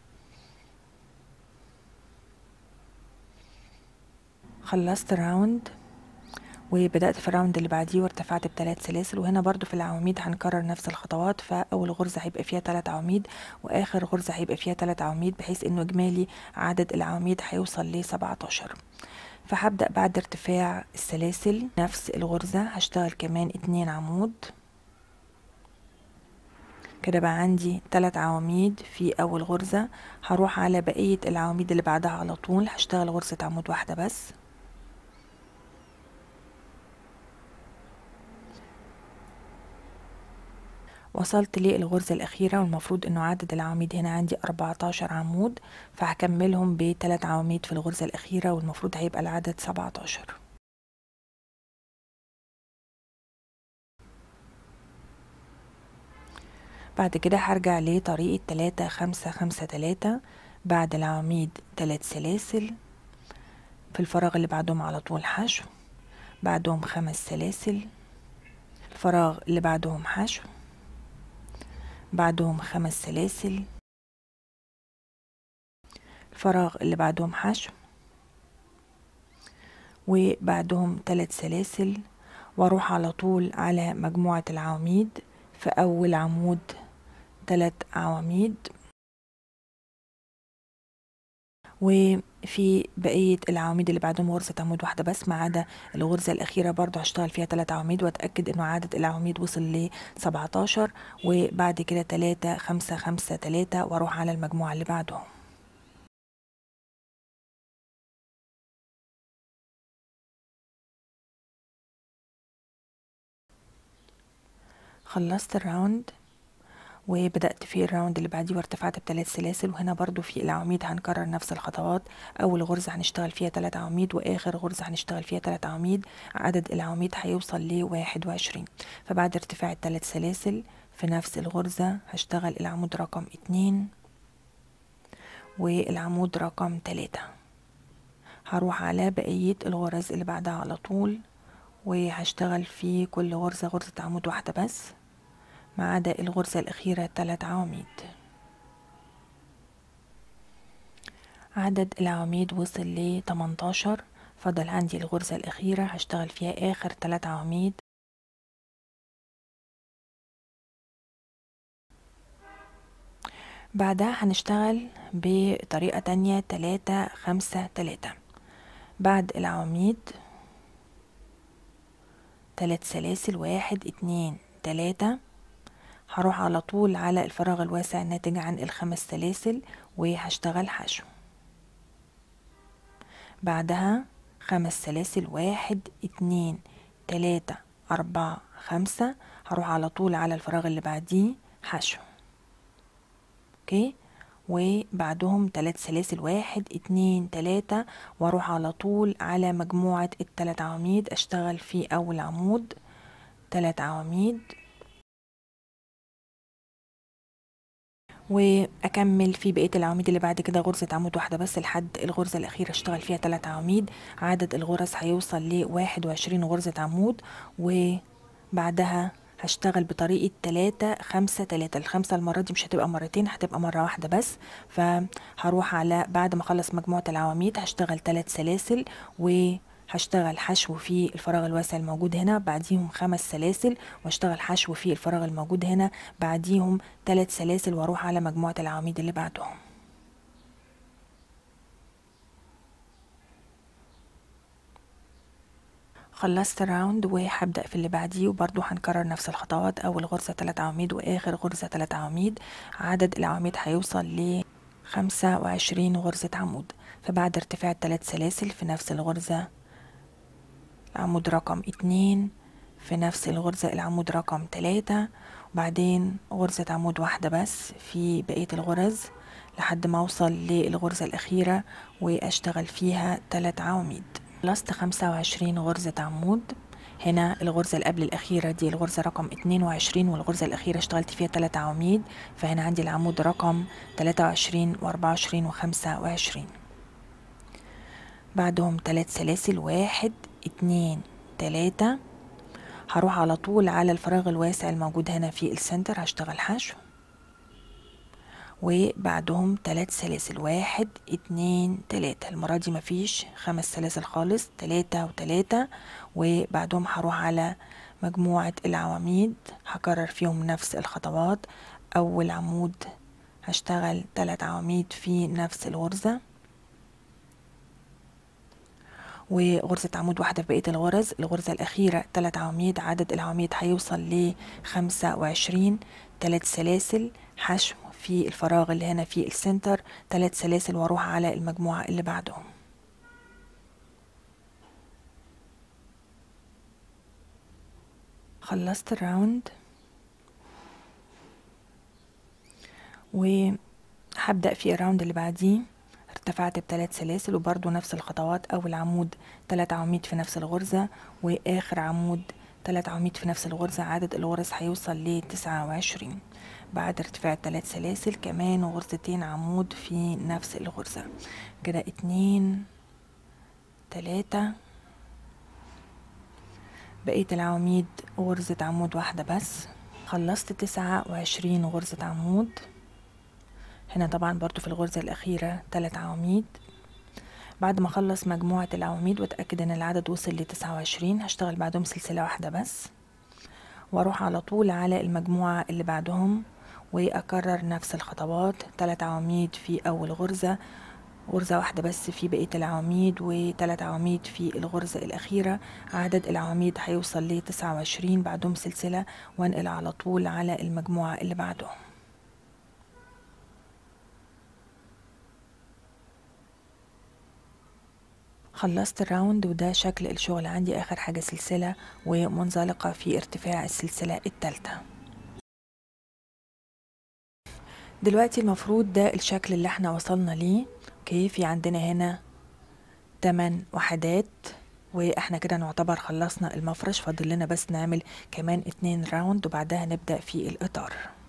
S1: خلصت الراوند وبدأت في الراوند اللي بعديه وارتفعت بثلاث سلاسل، وهنا برضو في العواميد هنكرر نفس الخطوات، فأول غرزة هيبقى فيها ثلاث عواميد وآخر غرزة هيبقى فيها ثلاث عواميد، بحيث إنه إجمالي عدد العواميد هيوصل ل سبعتاشر. فهبدأ بعد ارتفاع السلاسل نفس الغرزة هشتغل كمان اتنين عمود، كده بقى عندي ثلاث عواميد في أول غرزة. هروح على بقية العواميد اللي بعدها على طول هشتغل غرزة عمود واحدة بس. وصلت للغرزة الأخيرة، والمفروض إنه عدد العواميد هنا عندي أربعتاشر عمود، فهكملهم بثلاث عواميد في الغرزة الأخيرة، والمفروض هيبقى العدد سبعتاشر. بعد كده هرجع لطريقة تلاتة خمسة خمسة تلاتة، بعد العواميد تلات سلاسل، في الفراغ اللي بعدهم على طول حشو، بعدهم خمس سلاسل، الفراغ اللي بعدهم حشو، بعدهم خمس سلاسل، الفراغ اللي بعدهم حشو، وبعدهم ثلاث سلاسل، واروح على طول على مجموعة العواميد، في اول عمود ثلاث عواميد، وفي بقية العواميد اللي بعدهم غرزة عمود واحدة بس، ما عدا الغرزة الأخيرة برضو هشتغل فيها ثلاث عواميد، واتأكد انه عدد العواميد وصل ل سبعتاشر، وبعد كده تلاتة خمسة خمسة تلاتة، واروح على المجموعة اللي بعدهم. خلصت الراوند وبدأت في الراوند اللي بعديه وارتفعت بثلاث سلاسل، وهنا برضو في العواميد هنكرر نفس الخطوات، اول غرزة هنشتغل فيها ثلاث عواميد واخر غرزة هنشتغل فيها ثلاث عواميد، عدد العواميد هيوصل ل واحد وعشرين. فبعد ارتفاع الثلاث سلاسل في نفس الغرزة هشتغل العمود رقم اتنين والعمود رقم تلاتة، هروح على بقية الغرز اللي بعدها على طول وهشتغل في كل غرزة غرزة عمود واحدة بس. ما عدا الغرزة الأخيرة تلات عواميد. عدد العواميد وصل ل تمنتاشر، فضل عندي الغرزة الأخيرة هشتغل فيها آخر تلات عواميد. بعدها هنشتغل بطريقة تانية تلاتة خمسة تلاتة. بعد العواميد تلات سلاسل، واحد اتنين تلاتة، هروح على طول على الفراغ الواسع الناتج عن الخمس سلاسل وهشتغل حشو. بعدها خمس سلاسل، واحد اتنين تلاتة اربعة خمسة، هروح على طول على الفراغ اللي بعديه حشو. اوكي، وبعدهم تلات سلاسل، واحد اتنين تلاتة، واروح على طول على مجموعة التلات عواميد اشتغل في اول عمود تلات عواميد، واكمل في بقيه العواميد اللي بعد كده غرزه عمود واحده بس لحد الغرزه الاخيره اشتغل فيها تلات عواميد. عدد الغرز هيوصل ل واحد وعشرين غرزه عمود، وبعدها هشتغل بطريقه تلاتة خمسة تلاتة. الخمسه المره دي مش هتبقى مرتين، هتبقى مره واحده بس. فهروح على بعد ما اخلص مجموعه العواميد هشتغل تلات سلاسل وهشتغل حشو في الفراغ الواسع الموجود هنا، بعديهم خمس سلاسل واشتغل حشو في الفراغ الموجود هنا، بعديهم تلات سلاسل واروح على مجموعة العواميد اللي بعدهم. خلصت الراوند وهبدأ في اللي بعديه، وبرضو هنكرر نفس الخطوات. اول غرزة تلات عواميد واخر غرزة تلات عواميد. عدد العواميد هيوصل ل خمسة وعشرين غرزة عمود. فبعد ارتفاع التلات سلاسل في نفس الغرزة العمود رقم اتنين، في نفس الغرزة العمود رقم تلاتة، وبعدين غرزة عمود واحدة بس في بقية الغرز لحد ما اوصل للغرزة الأخيرة واشتغل فيها تلات عواميد. خلصت خمسة وعشرين غرزة عمود. هنا الغرزة اللي قبل الأخيرة دي الغرزة رقم اتنين وعشرين، والغرزة الأخيرة اشتغلت فيها تلات عواميد، فهنا عندي العمود رقم تلاتة وعشرين واربعة وعشرين وخمسة وعشرين. بعدهم تلات سلاسل، واحد اتنين تلاتة، هروح على طول على الفراغ الواسع الموجود هنا في السنتر هشتغل حشو، وبعدهم تلات سلاسل، واحد اتنين تلاتة. المرة دي مفيش خمس سلاسل خالص، تلاتة وتلاتة، وبعدهم هروح على مجموعة العواميد هكرر فيهم نفس الخطوات. أول عمود هشتغل تلات عواميد في نفس الغرزة، وغرزة عمود واحدة في بقية الغرز. الغرزة الأخيرة تلات عواميد. عدد العواميد هيوصل لخمسة وعشرين. تلات سلاسل حشو في الفراغ اللي هنا في السنتر، تلات سلاسل واروح على المجموعة اللي بعدهم. خلصت الراوند وهبدأ في الراوند اللي بعديه. ارتفعت بثلاث سلاسل وبرضو نفس الخطوات. اول عمود ثلاث عواميد في نفس الغرزة، واخر عمود ثلاث عواميد في نفس الغرزة. عدد الغرز هيوصل ل تسعة وعشرين. بعد ارتفاع ثلاث سلاسل كمان غرزتين عمود في نفس الغرزة، كده اتنين تلاتة. بقية العواميد غرزة عمود واحدة بس. خلصت تسعة وعشرين غرزة عمود. هنا طبعا برضو في الغرزة الأخيرة ثلاث عواميد. بعد ما اخلص مجموعة العواميد واتأكد ان العدد وصل ل تسعة وعشرين هشتغل بعدهم سلسلة واحدة بس، واروح على طول على المجموعة اللي بعدهم واكرر نفس الخطوات. ثلاث عواميد في اول غرزة، غرزة واحدة بس في بقية العواميد، وثلاث عواميد في الغرزة الأخيرة. عدد العواميد هيوصل ل تسعة وعشرين، بعدهم سلسلة وانقل على طول على المجموعة اللي بعدهم. خلصت الراوند وده شكل الشغل عندي. اخر حاجة سلسلة ومنزلقة في ارتفاع السلسلة الثالثة. دلوقتي المفروض ده الشكل اللي احنا وصلنا ليه. اوكي، في عندنا هنا تمن وحدات واحنا كده نعتبر خلصنا المفرش. فاضل لنا بس نعمل كمان اتنين راوند وبعدها نبدأ في الاطار.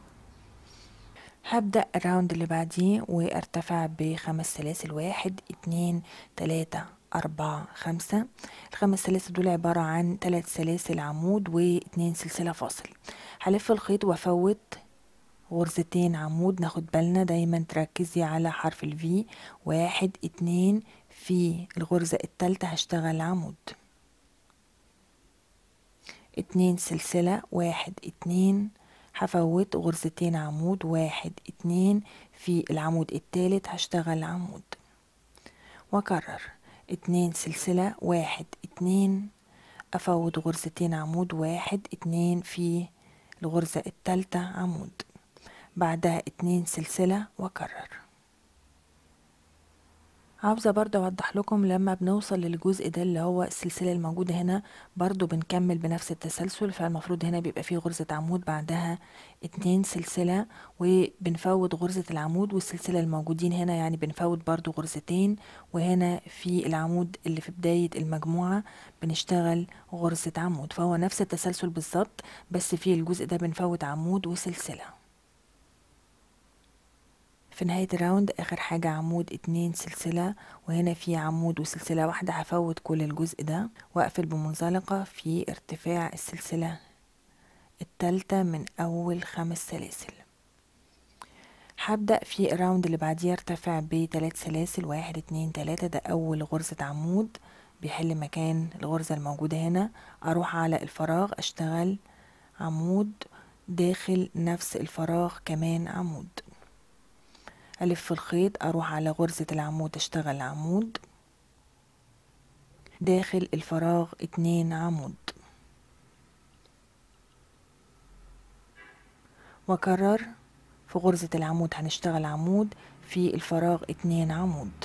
S1: هبدأ الراوند اللي بعديه وارتفع بخمس سلاسل، واحد اتنين تلاتة أربعة خمسة. الخمس سلاسل دول عبارة عن تلات سلاسل عمود واتنين سلسلة فاصل. هلف الخيط وافوت غرزتين عمود. ناخد بالنا دايما تركزي على حرف الفي. واحد اتنين، في الغرزة التالتة هشتغل عمود. اتنين سلسلة، واحد اتنين، هفوت غرزتين عمود، واحد اتنين، في العمود التالت هشتغل عمود واكرر. اتنين سلسلة، واحد اتنين، افوت غرزتين عمود، واحد اتنين، في الغرزة التالتة عمود، بعدها اتنين سلسلة واكرر. عاوزة برضه اوضح لكم لما بنوصل للجزء ده اللي هو السلسلة الموجودة هنا برضه بنكمل بنفس التسلسل، فالمفروض هنا بيبقى فيه غرزة عمود بعدها اتنين سلسلة وبنفوت غرزة العمود والسلسلة الموجودين هنا، يعني بنفوت برضه غرزتين، وهنا في العمود اللي في بداية المجموعة بنشتغل غرزة عمود، فهو نفس التسلسل بالظبط بس في الجزء ده بنفوت عمود وسلسلة. في نهاية الراوند اخر حاجة عمود اتنين سلسلة، وهنا في عمود وسلسلة واحدة، هفوت كل الجزء ده واقفل بمنزلقة في ارتفاع السلسلة التالتة من اول خمس سلاسل. هبدأ في الراوند اللي بعديه ارتفع بتلات سلاسل، واحد اتنين تلاتة، ده اول غرزة عمود بيحل مكان الغرزة الموجودة هنا. اروح على الفراغ اشتغل عمود، داخل نفس الفراغ كمان عمود، ألف الخيط أروح على غرزة العمود أشتغل عمود، داخل الفراغ اتنين عمود وأكرر. في غرزة العمود هنشتغل عمود، في الفراغ اتنين عمود.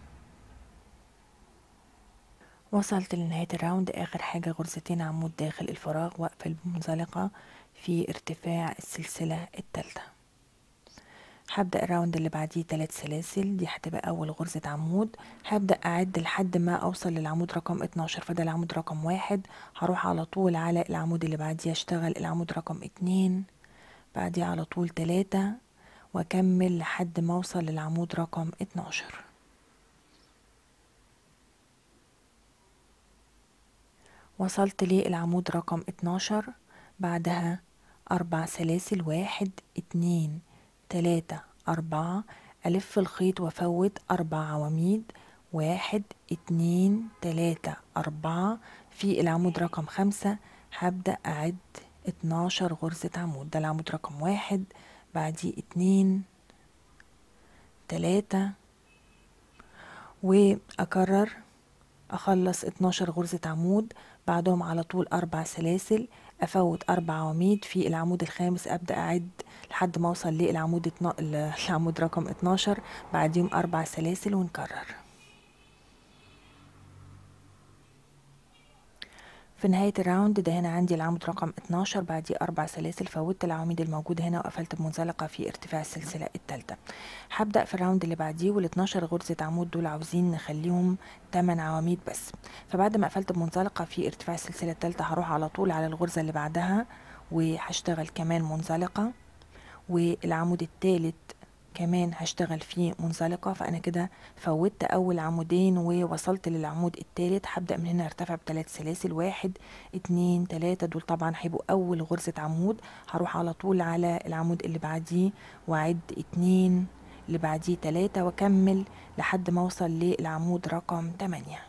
S1: وصلت لنهاية الراوند اخر حاجة غرزتين عمود داخل الفراغ واقفل بمنزلقة في ارتفاع السلسلة التالتة. هبدأ الراوند اللي بعديه تلات سلاسل، دي هتبقى أول غرزة عمود. هبدأ أعد لحد ما أوصل للعمود رقم اتناشر، فده العمود رقم واحد، هروح على طول على العمود اللي بعديه أشتغل العمود رقم اتنين، بعديه على طول تلاتة، وأكمل لحد ما أوصل للعمود رقم اتناشر. وصلت للعمود رقم اتناشر، بعدها أربع سلاسل، واحد اتنين تلاتة أربعة، ألف الخيط وأفوت أربع عواميد، واحد اتنين تلاتة أربعة، في العمود رقم خمسة هبدأ أعد اتناشر غرزة عمود، ده العمود رقم واحد، بعديه اتنين تلاتة، وأكرر أخلص اتناشر غرزة عمود، بعدهم على طول أربع سلاسل، أفوت أربع عواميد، في العمود الخامس أبدأ أعد لحد ما أوصل للعمود اتنا... العمود رقم اتناشر، بعديهم أربع سلاسل ونكرر. في نهاية الراوند ده هنا عندي العمود رقم اتناشر، بعديه أربع سلاسل، فوتت العواميد الموجودة هنا وقفلت بمنزلقة في ارتفاع السلسلة التالتة. هبدأ في الراوند اللي بعديه وال اتناشر غرزة عمود دول عاوزين نخليهم تمن عواميد بس، فبعد ما قفلت بمنزلقة في ارتفاع السلسلة التالتة هروح على طول على الغرزة اللي بعدها وهشتغل كمان منزلقة، والعمود التالت كمان هشتغل فيه منزلقة، فأنا كده فوتت أول عمودين ووصلت للعمود التالت. هبدأ من هنا ارتفع بثلاث سلاسل، واحد اتنين تلاتة، دول طبعا هيبقوا أول غرزة عمود، هروح على طول على العمود اللي بعديه وأعد اتنين، اللي بعديه تلاتة، وأكمل لحد ما أوصل للعمود رقم تمانية.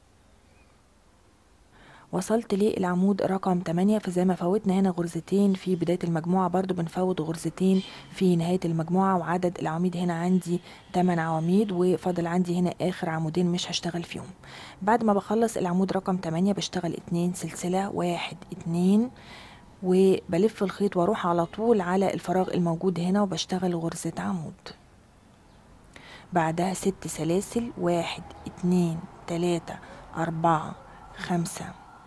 S1: وصلت للعمود رقم تمانية، فزي ما فوتنا هنا غرزتين في بداية المجموعة برضو بنفوت غرزتين في نهاية المجموعة، وعدد العواميد هنا عندي تمن عواميد، وفاضل عندي هنا آخر عمودين مش هشتغل فيهم. بعد ما بخلص العمود رقم تمانية بشتغل اتنين سلسلة، واحد اتنين، وبلف الخيط واروح على طول على الفراغ الموجود هنا وبشتغل غرزة عمود، بعدها ست سلاسل، واحد اتنين تلاتة أربعة خمسة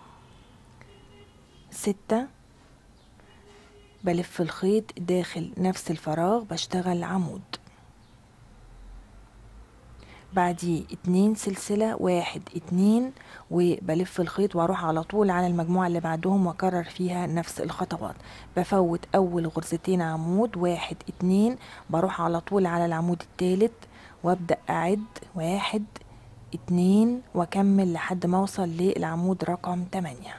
S1: ستة، بلف الخيط داخل نفس الفراغ بشتغل عمود، بعديه اتنين سلسلة، واحد اتنين، وبلف الخيط واروح على طول على المجموعة اللي بعدهم واكرر فيها نفس الخطوات. بفوت اول غرزتين عمود، واحد اتنين، بروح على طول على العمود التالت وابدأ اعد واحد اتنين واكمل لحد ما اوصل للعمود رقم تمانية.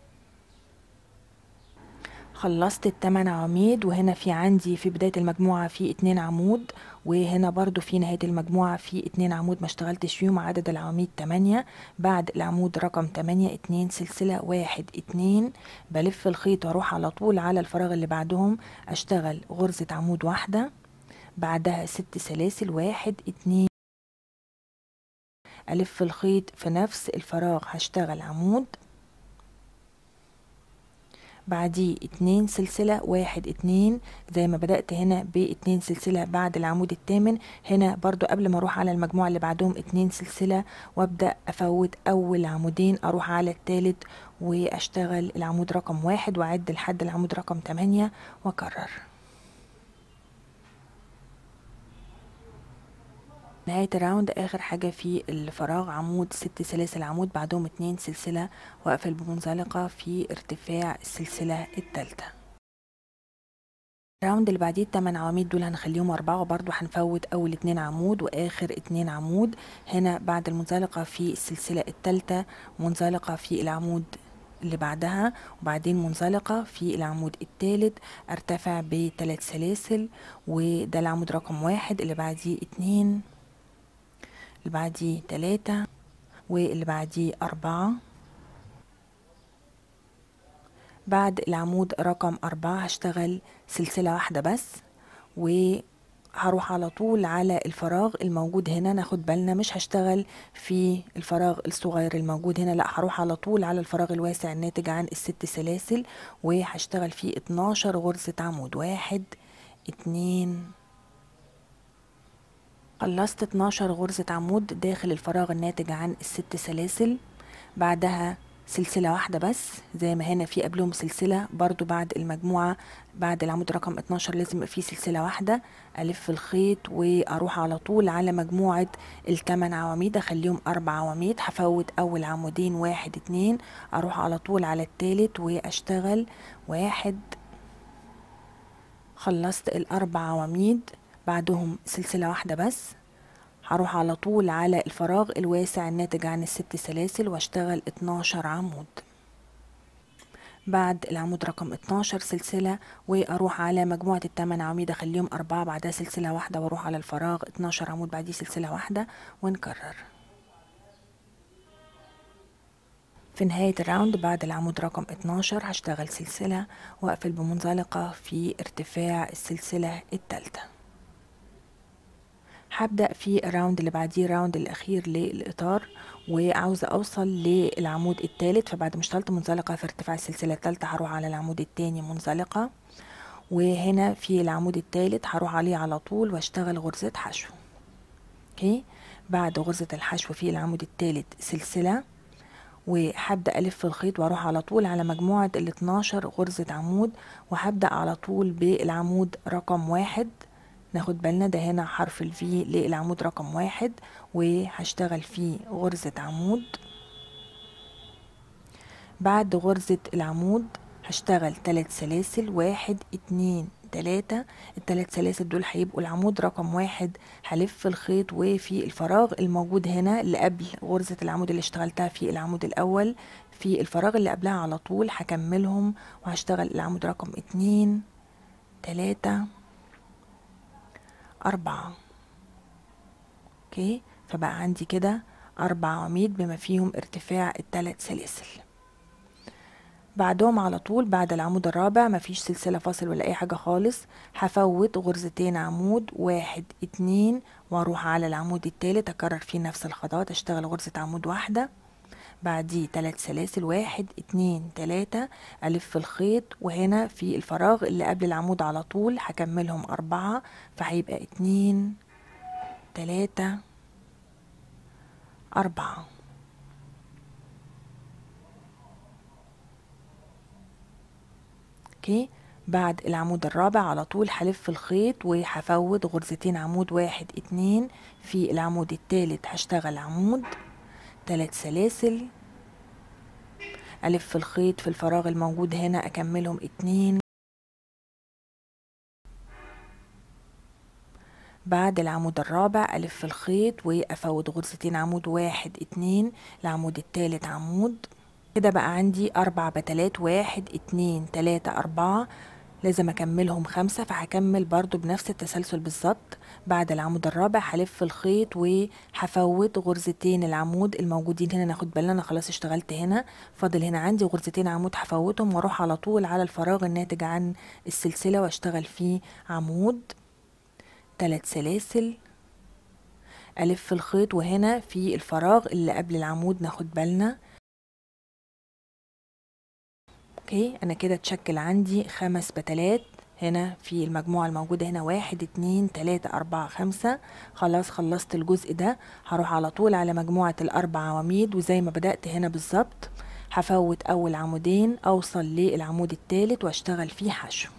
S1: خلصت التمن عواميد، وهنا في عندي في بداية المجموعة في اتنين عمود، وهنا برضو في نهاية المجموعة في اتنين عمود ما اشتغلتش فيهم، عدد العواميد تمانية. بعد العمود رقم تمانية اتنين سلسلة واحد اتنين، بلف الخيط واروح على طول على الفراغ اللي بعدهم، اشتغل غرزة عمود واحدة، بعدها ست سلاسل واحد اتنين، الف الخيط في نفس الفراغ هشتغل عمود، بعديه اتنين سلسلة واحد اتنين، زي ما بدأت هنا باتنين سلسلة بعد العمود الثامن، هنا برضو قبل ما اروح على المجموعة اللي بعدهم اتنين سلسلة، وابدأ افوت اول عمودين اروح على الثالث واشتغل العمود رقم واحد واعد لحد العمود رقم تمانية واكرر. نهاية الراوند اخر حاجة في الفراغ عمود ست سلاسل عمود بعدهم اتنين سلسلة، واقفل بمنزلقة في ارتفاع السلسلة الثالثة. الراوند اللي بعديه التمن عواميد دول هنخليهم اربعة، وبرضو هنفوت اول اتنين عمود واخر اتنين عمود. هنا بعد المنزلقة في السلسلة الثالثة منزلقة في العمود اللي بعدها، وبعدين منزلقة في العمود الثالث، ارتفع بثلاث سلاسل، وده العمود رقم واحد، اللي بعديه اتنين، اللي بعديه تلاتة، واللي بعديه أربعة. بعد العمود رقم أربعة هشتغل سلسلة واحدة بس، وهروح على طول على الفراغ الموجود هنا. ناخد بالنا مش هشتغل في الفراغ الصغير الموجود هنا، لا هروح على طول على الفراغ الواسع الناتج عن الست سلاسل، وهشتغل فيه اتناشر غرزة عمود، واحد اتنين. خلصت اتناشر غرزة عمود داخل الفراغ الناتج عن الست سلاسل، بعدها سلسلة واحدة بس زي ما هنا في قبلهم سلسلة، برضو بعد المجموعة بعد العمود رقم اتناشر لازم يبقى فيه سلسلة واحدة، ألف الخيط واروح على طول على مجموعة التمن عواميد، اخليهم اربع عواميد، هفوت اول عمودين واحد اتنين، اروح على طول على التالت واشتغل واحد. خلصت الاربع عواميد بعدهم سلسلة واحدة بس، هروح على طول على الفراغ الواسع الناتج عن الست سلاسل واشتغل اتناشر عمود. بعد العمود رقم اتناشر سلسلة، واروح على مجموعة التمن عواميد اخليهم اربعة، بعدها سلسلة واحدة واروح على الفراغ اتناشر عمود، بعديه سلسلة واحدة ونكرر. في نهاية الراوند بعد العمود رقم اتناشر هشتغل سلسلة واقفل بمنزلقة في ارتفاع السلسلة الثالثة. هبدأ في الراوند اللي بعديه الراوند الأخير للإطار، وعاوزة أوصل للعمود الثالث، فبعد ما اشتغلت منزلقة في ارتفاع السلسلة الثالثة هروح على العمود الثاني منزلقة، وهنا في العمود الثالث هروح عليه على طول واشتغل غرزة حشو. اوكي، بعد غرزة الحشو في العمود الثالث سلسلة، وهبدأ ألف الخيط واروح على طول على مجموعة ال اتناشر غرزة عمود، وهبدأ على طول بالعمود رقم واحد. ناخد بالنا ده هنا حرف الفي للعمود رقم واحد، وهشتغل فيه غرزة عمود. بعد غرزة العمود هشتغل ثلاث سلاسل واحد اتنين تلاتة، الثلاث سلاسل دول هيبقوا العمود رقم واحد. هلف الخيط وفي الفراغ الموجود هنا اللي قبل غرزة العمود اللي اشتغلتها في العمود الأول، في الفراغ اللي قبلها على طول هكملهم وهشتغل العمود رقم اتنين تلاتة أربعة. اوكي، فبقى عندي كده أربع عواميد بما فيهم ارتفاع الثلاث سلاسل. بعدهم على طول بعد العمود الرابع مفيش سلسلة فاصل ولا أي حاجة خالص، هفوت غرزتين عمود واحد اتنين واروح على العمود التالت أكرر فيه نفس الخطوات، أشتغل غرزة عمود واحدة، بعديه تلات سلاسل واحد اتنين تلاتة، ألف الخيط، وهنا في الفراغ اللي قبل العمود على طول هكملهم أربعة، فهيبقى اتنين تلاتة أربعة. اوكي، بعد العمود الرابع على طول هلف الخيط وهفوت غرزتين عمود واحد اتنين، في العمود التالت هشتغل عمود تلات سلاسل، ألف الخيط في الفراغ الموجود هنا أكملهم اتنين، بعد العمود الرابع ألف الخيط وأفوت غرزتين عمود، واحد اتنين، العمود التالت عمود. كده بقى عندي أربع بتلات، واحد اتنين تلاتة أربعة، لازم أكملهم خمسة، فهكمل برضو بنفس التسلسل بالظبط. بعد العمود الرابع هلف الخيط وهفوت غرزتين العمود الموجودين هنا. ناخد بالنا أنا خلاص اشتغلت هنا، فاضل هنا عندي غرزتين عمود هفوتهم واروح على طول على الفراغ الناتج عن السلسلة واشتغل فيه عمود، تلات سلاسل، ألف الخيط، وهنا في الفراغ اللي قبل العمود ناخد بالنا. اوكي، انا كده اتشكل عندي خمس بتلات هنا في المجموعة الموجودة هنا، واحد اتنين تلاتة أربعة خمسة. خلاص خلصت الجزء ده، هروح على طول على مجموعة الأربع عواميد، وزي ما بدأت هنا بالظبط هفوت أول عمودين أوصل للعمود التالت واشتغل فيه حشو.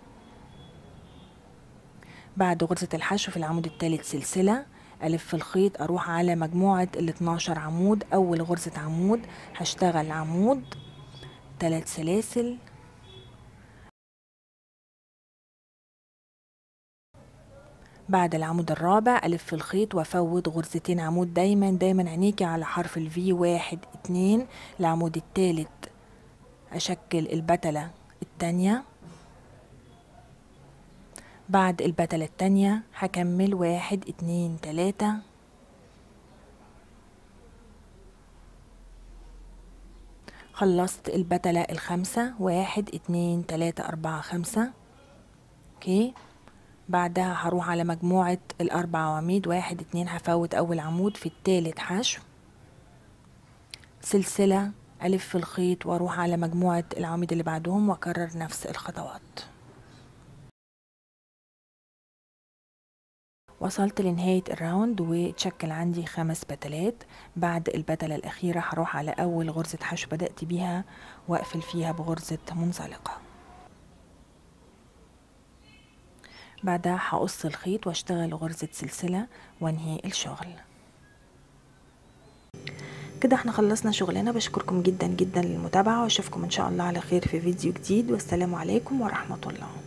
S1: بعد غرزة الحشو في العمود التالت سلسلة، ألف الخيط، أروح على مجموعة الاتناشر عمود، أول غرزة عمود هشتغل عمود، تلات سلاسل، بعد العمود الرابع ألف الخيط وأفوت غرزتين عمود. دايما دايما عينيكي على حرف الفي، واحد اتنين، العمود التالت أشكل البتلة التانية، بعد البتلة التانية هكمل واحد اتنين تلاتة، خلصت البتلة الخمسة، واحد اتنين تلاتة أربعة خمسة. اوكي، بعدها هروح على مجموعة الأربع عواميد، واحد اتنين، هفوت أول عمود في التالت حشو، سلسلة، ألف الخيط وأروح على مجموعة العواميد اللي بعدهم وأكرر نفس الخطوات. وصلت لنهاية الراوند وتشكل عندي خمس بتلات. بعد البتلة الأخيرة هروح على أول غرزة حشو بدأت بيها وأقفل فيها بغرزة منزلقة. بعدها هقص الخيط واشتغل غرزة سلسلة وانهي الشغل. كده احنا خلصنا شغلنا. بشكركم جدا جدا للمتابعة، واشوفكم ان شاء الله على خير في فيديو جديد، والسلام عليكم ورحمة الله.